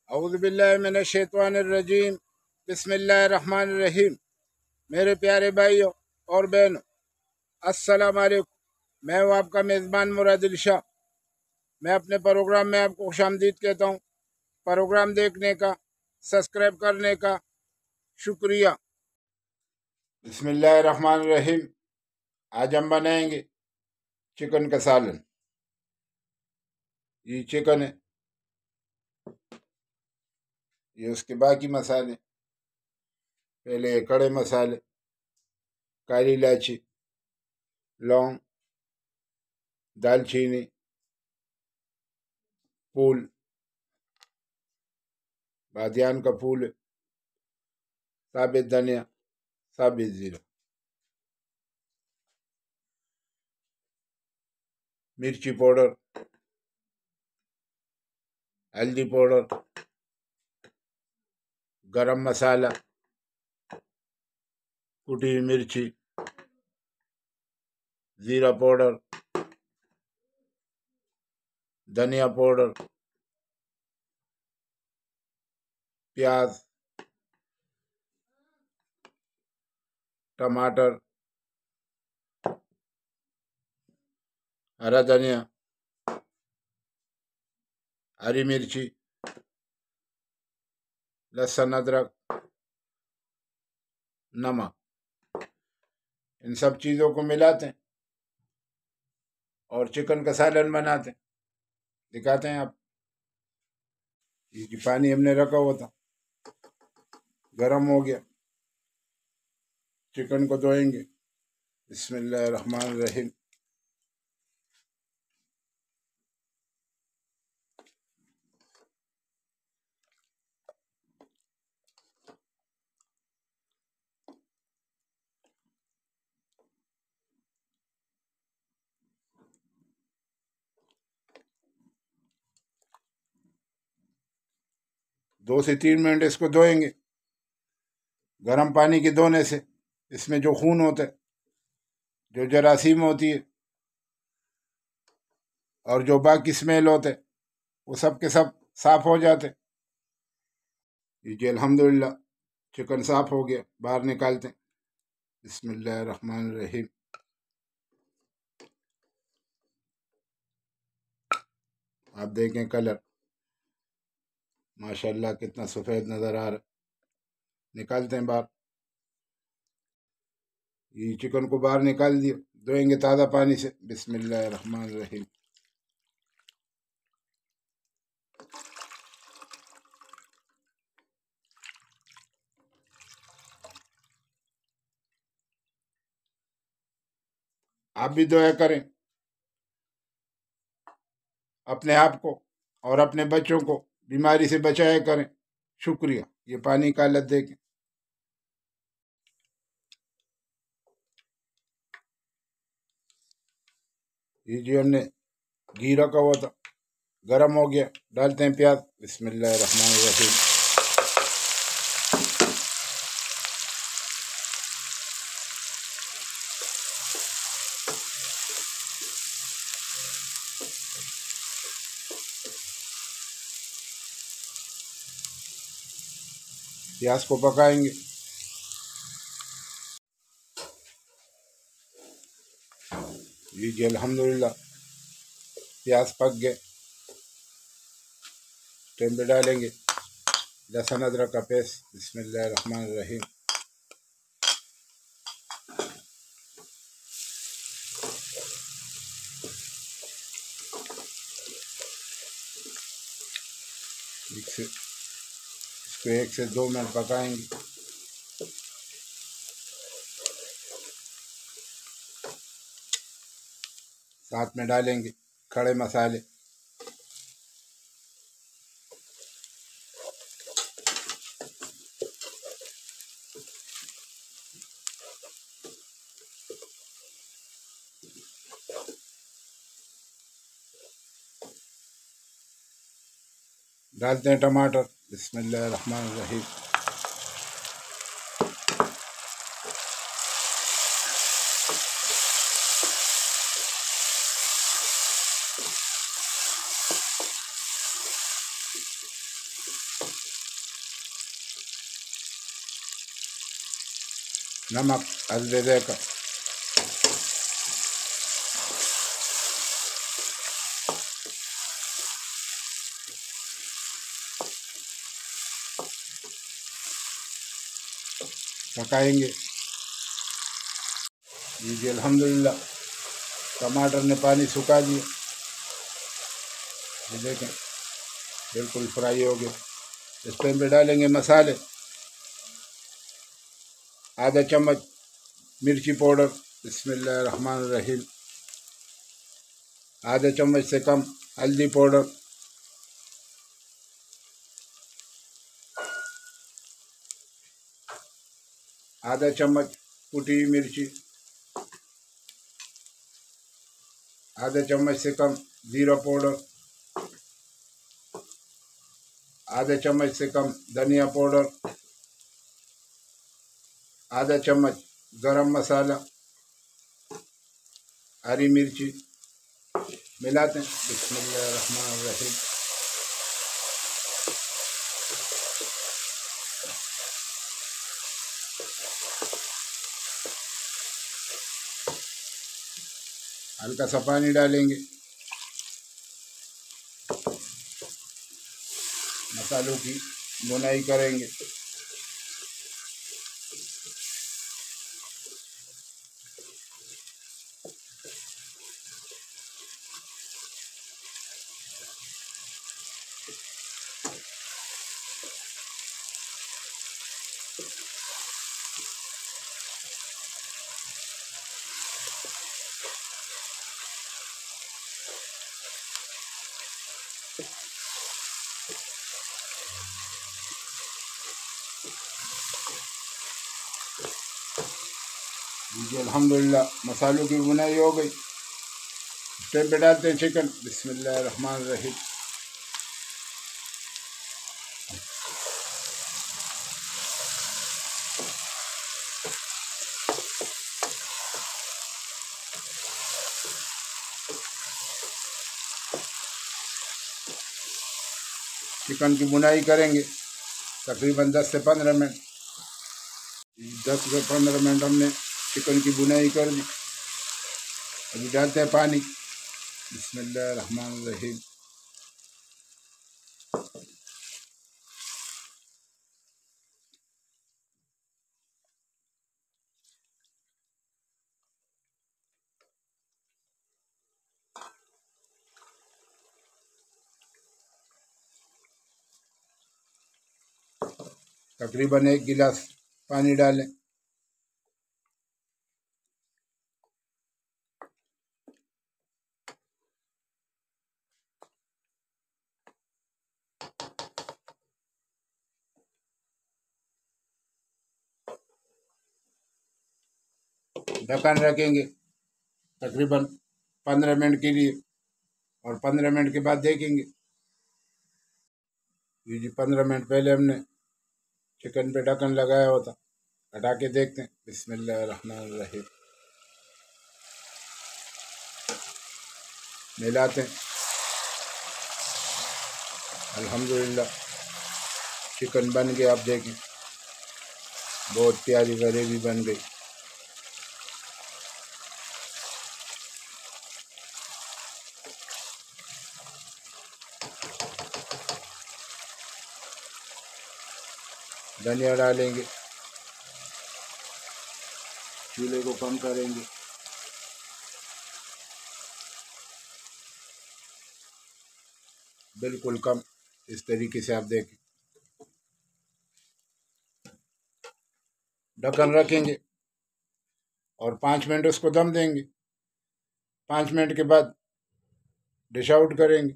औज़ुबिल्लाहिमिनश्शैतानिर्रजीम बिस्मिल्लाहिर्रहमानिर्रहीम। मेरे प्यारे भाइयों और बहनों, अस्सलाम वालेकुम। मैं हूँ आपका मेज़बान मुरादिल शाह। मैं अपने प्रोग्राम में आपको खुशामदीद कहता हूँ। प्रोग्राम देखने का, सब्सक्राइब करने का शुक्रिया। बिस्मिल्लाहिर्रहमानिर्रहीम। आज हम बनाएंगे चिकन का सालन। ये चिकन है, ये उसके बाकी मसाले। पहले ये खड़े मसाले, काली इलायची, लौंग, दालचीनी, फूल, बादियान का फूल, साबित धनिया, साबित जीरा, मिर्ची पाउडर, हल्दी पाउडर, गरम मसाला, कुटी हुई मिर्ची, जीरा पाउडर, धनिया पाउडर, प्याज, टमाटर, हरा धनिया, हरी मिर्ची, लहसुन, अदरक, नमक। इन सब चीज़ों को मिलाते हैं और चिकन का सालन बनाते हैं। दिखाते हैं आप। ये पानी हमने रखा हुआ था, गरम हो गया। चिकन को धोएंगे। बिस्मिल्लाहिर्रहमानिर्रहीम। दो से 3 मिनट इसको धोएंगे गर्म पानी के धोने से। इसमें जो खून होता है, जो जरासीम होती है और जो बाकी स्मेल होते, वो सब के सब साफ हो जाते। ये जी अल्हम्दुलिल्लाह चिकन साफ हो गया, बाहर निकालते हैं। बिस्मिल्लाहिर्रहमानिर्रहीम। आप देखें कलर, माशाल्लाह कितना सफ़ेद नज़र आ रहा। निकालते हैं बाहर। ये चिकन को बाहर निकाल दिया, धोएंगे ताज़ा पानी से। बिस्मिल्लाहिर्रहमानिर्रहीम। आप भी दुआ करें अपने आप को और अपने बच्चों को बीमारी से बचाया करें। शुक्रिया। ये पानी का हालत देखें। ये जो हमने घी रखा हुआ था, गरम हो गया। डालते हैं प्याज। बिस्मिल्लाहिर्रहमानिर्रहीम। प्याज को पकाएंगे। ये जी अल्हम्दुलिल्लाह प्याज पक गए। टाइम पे डालेंगे लहसुन अदरक का पेस्ट। बिस्मिल्लाहिर्रहमानिर्रहीम। इसको 1 से 2 मिनट पकाएंगे। साथ में डालेंगे खड़े मसाले, डालते हैं टमाटर। बिस्मिल्लाहिर्रहमानिर्रहीम। नमक हल्दी का। पकाएंगे। जी अल्हम्दुलिल्लाह टमाटर ने पानी सुखा दिया। ये देखें बिल्कुल फ्राई हो गया। इस टाइम पे डालेंगे मसाले। आधा चम्मच मिर्ची पाउडर, बिस्मिल्लाहिर्रहमानिर्रहीम। आधा चम्मच से कम हल्दी पाउडर। आधा चम्मच कुटी हुई मिर्ची। आधा चम्मच से कम जीरा पाउडर। आधा चम्मच से कम धनिया पाउडर। आधा चम्मच गरम मसाला। हरी मिर्ची मिलाते हैं। बिस्मिल्लाहिर्रहमानिर्रहीम। हल्का सा पानी डालेंगे। मसालों की भुनाई करेंगे। जी अल्हम्दुलिल्लाह मसालों की भुनाई हो गई। इस टाइम पे डालते हैं चिकन। बिस्मिल्लाहिर्रहमानिर्रहीम। चिकन की भुनाई करेंगे तकरीबन 10 से 15 मिनट। 10 से 15 मिनट हमने चिकन की भुनाई कर दी। अभी डालते हैं पानी। बिस्मिल्लाहिर्रहमानिर्रहीम। तकरीबन 1 गिलास पानी डालें। ढक्कन रखेंगे तकरीबन 15 मिनट के लिए और 15 मिनट के बाद देखेंगे। जी 15 मिनट पहले हमने चिकन पे ढक्कन लगाया हुआ था। हटा के देखते हैं। बिस्मिल्लाहिर्रहमानिर्रहीम। मिलाते हैं। अल्हम्दुलिल्लाह चिकन बन गया। आप देखें बहुत प्यारी ग्रेवी बन गई। धनिया डालेंगे। चूल्हे को कम करेंगे। बिल्कुल कम। इस तरीके से आप देखें। ढक्कन रखेंगे और 5 मिनट उसको दम देंगे। 5 मिनट के बाद डिश आउट करेंगे।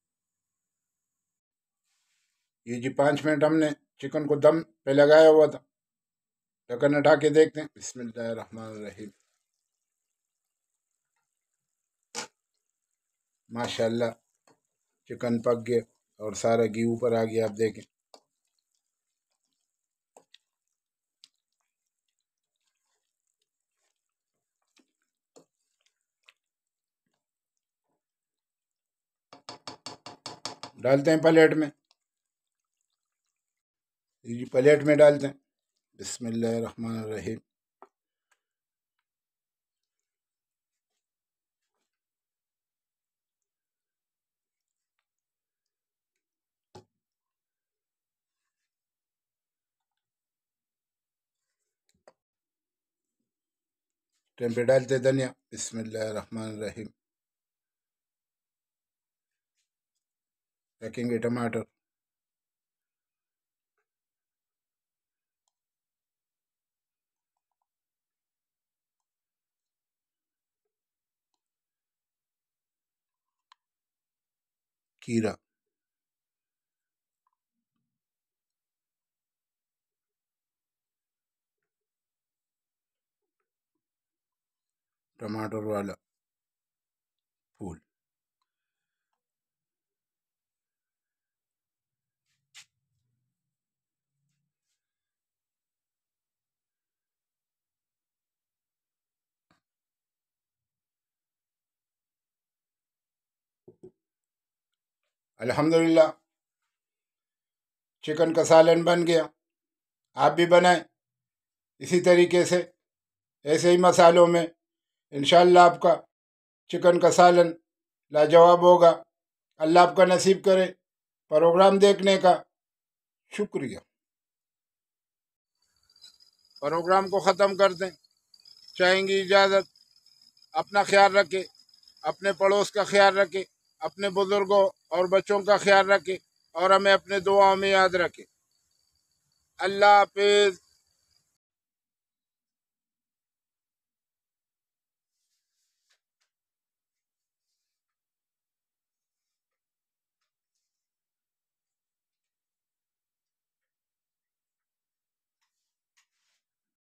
ये जी 5 मिनट हमने चिकन को दम पे लगाया हुआ था। ढक्कन हटा के देखते हैं। बिस्मिल्लाहिर्रहमानिर्रहीम। माशाल्लाह चिकन पक गया और सारा घी ऊपर आ गया। आप देखें डालते हैं प्लेट में। ये प्लेट में डालते हैं। बिस्मिल्लाहिर्रहमानिर्रहीम। टाइम पे डालते धनिया। बिस्मिल्लाहिर्रहमानिर्रहीम। रखेंगे टमाटर, खीरा, टमाटर वाला फूल, अल्हम्दुलिल्लाह चिकन का सालन बन गया। आप भी बनाएं इसी तरीके से, ऐसे ही मसालों में। इंशाअल्लाह आपका चिकन का सालन लाजवाब होगा। अल्लाह आपका नसीब करे। प्रोग्राम देखने का शुक्रिया। प्रोग्राम को ख़त्म कर दें, चाहेंगी इजाज़त। अपना ख्याल रखें, अपने पड़ोस का ख्याल रखें, अपने बुज़ुर्गों और बच्चों का ख्याल रखें और हमें अपने दुआओं में याद रखें। अल्लाह हाफिज़।